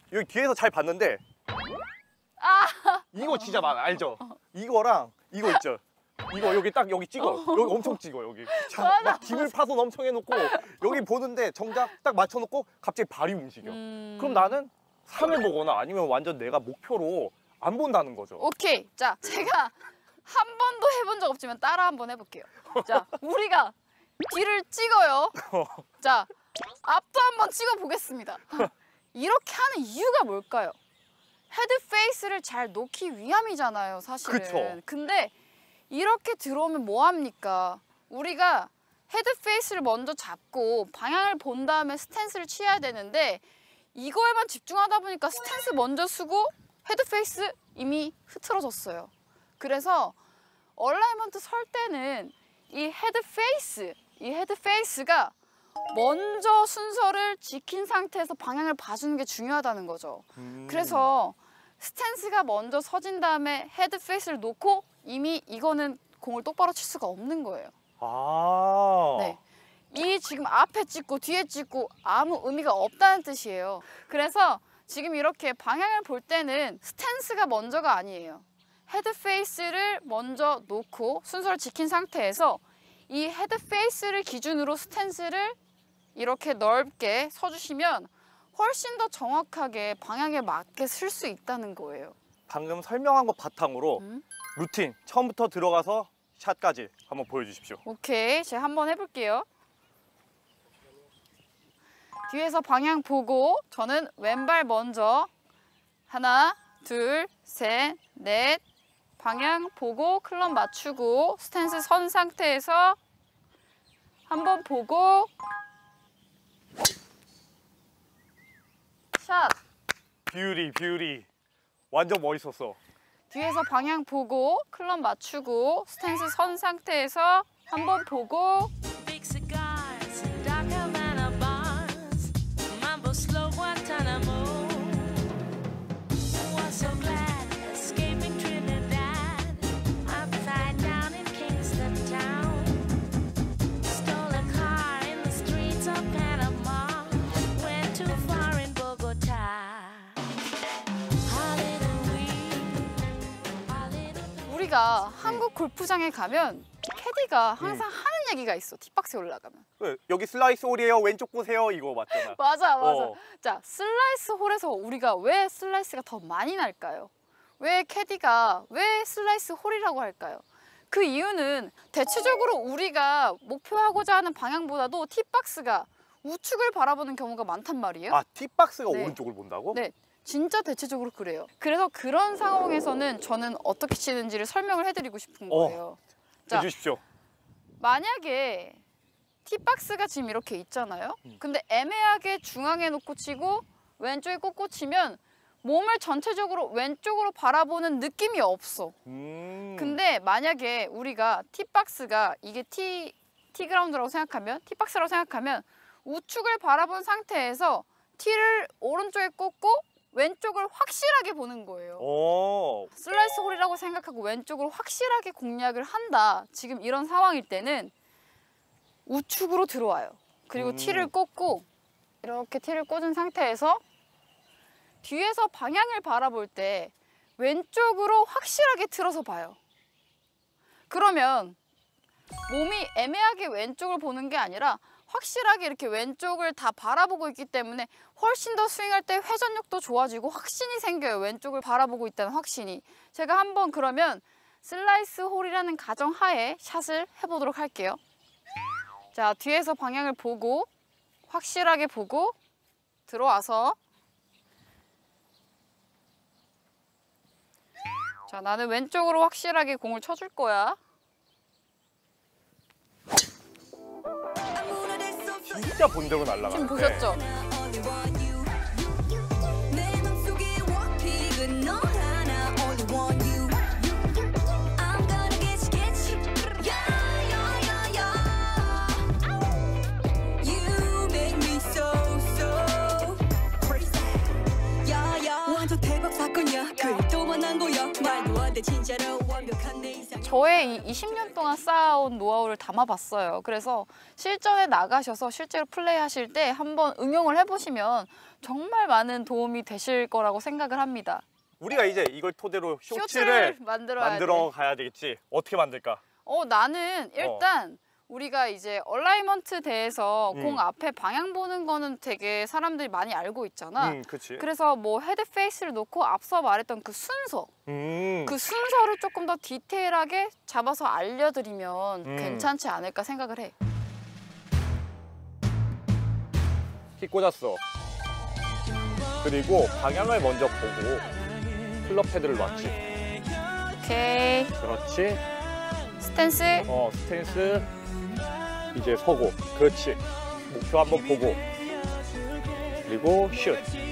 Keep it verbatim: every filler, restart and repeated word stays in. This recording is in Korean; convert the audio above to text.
여기 뒤에서 잘 봤는데 아. 이거 진짜 많아. 알죠? 이거랑 이거 있죠? 이거 여기 딱 여기 찍어. 여기 엄청 찍어 여기. 자, 막 기물 파손 엄청 해놓고 여기 보는데 정작 딱 맞춰놓고 갑자기 발이 움직여. 음... 그럼 나는 산을 보거나 아니면 완전 내가 목표로 안 본다는 거죠. 오케이. 자, 제가 한 번도 해본 적 없지만 따라 한번 해볼게요. 자, 우리가 뒤를 찍어요. 자, 앞도 한번 찍어보겠습니다. 이렇게 하는 이유가 뭘까요? 헤드 페이스를 잘 놓기 위함이잖아요, 사실은. 그쵸. 근데 이렇게 들어오면 뭐합니까? 우리가 헤드 페이스를 먼저 잡고 방향을 본 다음에 스탠스를 취해야 되는데 이거에만 집중하다 보니까 스탠스 먼저 쓰고 헤드 페이스 이미 흐트러졌어요. 그래서 얼라이먼트 설 때는 이 헤드 페이스, 이 헤드 페이스가 먼저 순서를 지킨 상태에서 방향을 봐주는 게 중요하다는 거죠. 음. 그래서 스탠스가 먼저 서진 다음에 헤드 페이스를 놓고 이미 이거는 공을 똑바로 칠 수가 없는 거예요. 아. 네. 이 지금 앞에 찍고 뒤에 찍고 아무 의미가 없다는 뜻이에요. 그래서 지금 이렇게 방향을 볼 때는 스탠스가 먼저가 아니에요. 헤드 페이스를 먼저 놓고 순서를 지킨 상태에서 이 헤드 페이스를 기준으로 스탠스를 이렇게 넓게 서주시면 훨씬 더 정확하게 방향에 맞게 쓸 수 있다는 거예요. 방금 설명한 거 바탕으로 음? 루틴 처음부터 들어가서 샷까지 한번 보여주십시오. 오케이, 제가 한번 해볼게요. 뒤에서 방향 보고 저는 왼발 먼저 하나, 둘, 셋, 넷 방향 보고 클럽 맞추고 스탠스 선 상태에서 한번 보고 샷! 뷰리 뷰리 완전 멋있었어. 뒤에서 방향 보고 클럽 맞추고 스탠스 선 상태에서 한번 보고 우리가 한국 골프장에 가면 캐디가 항상 음. 하는 얘기가 있어. 티박스에 올라가면. 네, 여기 슬라이스 홀이에요. 왼쪽 보세요. 이거 맞잖아. 맞아, 맞아. 어. 자, 슬라이스 홀에서 우리가 왜 슬라이스가 더 많이 날까요? 왜 캐디가 왜 슬라이스 홀이라고 할까요? 그 이유는 대체적으로 우리가 목표하고자 하는 방향보다도 티박스가 우측을 바라보는 경우가 많단 말이에요. 아, 티박스가 네. 오른쪽을 본다고? 네. 진짜 대체적으로 그래요. 그래서 그런 상황에서는 저는 어떻게 치는지를 설명을 해드리고 싶은 거예요. 어, 자, 해주십시오. 만약에 티박스가 지금 이렇게 있잖아요. 음. 근데 애매하게 중앙에 놓고 치고 왼쪽에 꽂고 치면 몸을 전체적으로 왼쪽으로 바라보는 느낌이 없어. 음. 근데 만약에 우리가 티박스가 이게 티, 티그라운드라고 생각하면 티박스라고 생각하면 우측을 바라본 상태에서 티를 오른쪽에 꽂고 왼쪽을 확실하게 보는 거예요. 오. 슬라이스 홀이라고 생각하고 왼쪽으로 확실하게 공략을 한다. 지금 이런 상황일 때는 우측으로 들어와요. 그리고 음. 티를 꽂고 이렇게 티를 꽂은 상태에서 뒤에서 방향을 바라볼 때 왼쪽으로 확실하게 틀어서 봐요. 그러면 몸이 애매하게 왼쪽을 보는 게 아니라 확실하게 이렇게 왼쪽을 다 바라보고 있기 때문에 훨씬 더 스윙할 때 회전력도 좋아지고 확신이 생겨요. 왼쪽을 바라보고 있다는 확신이. 제가 한번 그러면 슬라이스 홀이라는 가정하에 샷을 해보도록 할게요. 자, 뒤에서 방향을 보고 확실하게 보고 들어와서 자, 나는 왼쪽으로 확실하게 공을 쳐줄 거야. 진짜 본대로 날아가는데. 지금 보셨죠? 완전 대박 사건이야. 그일 또 만난 거야. 말도 저의 이 이십 년 동안 쌓아온 노하우를 담아봤어요. 그래서 실전에 나가셔서 실제로 플레이하실 때 한번 응용을 해보시면 정말 많은 도움이 되실 거라고 생각을 합니다. 우리가 이제 이걸 토대로 쇼츠를, 쇼츠를 만들어야 만들어 돼. 가야 되겠지. 어떻게 만들까? 어, 나는 일단 우리가 이제 얼라이먼트 대해서 음. 공 앞에 방향 보는 거는 되게 사람들이 많이 알고 있잖아. 음, 그치. 그래서 뭐 헤드 페이스를 놓고 앞서 말했던 그 순서, 음. 그 순서를 조금 더 디테일하게 잡아서 알려드리면 음. 괜찮지 않을까 생각을 해. 키 꽂았어. 그리고 방향을 먼저 보고 클럽 헤드를 놨지. 오케이. 그렇지. 스탠스. 어, 스탠스. 이제 서고. 그렇지. 목표 한번 보고. 그리고 슛.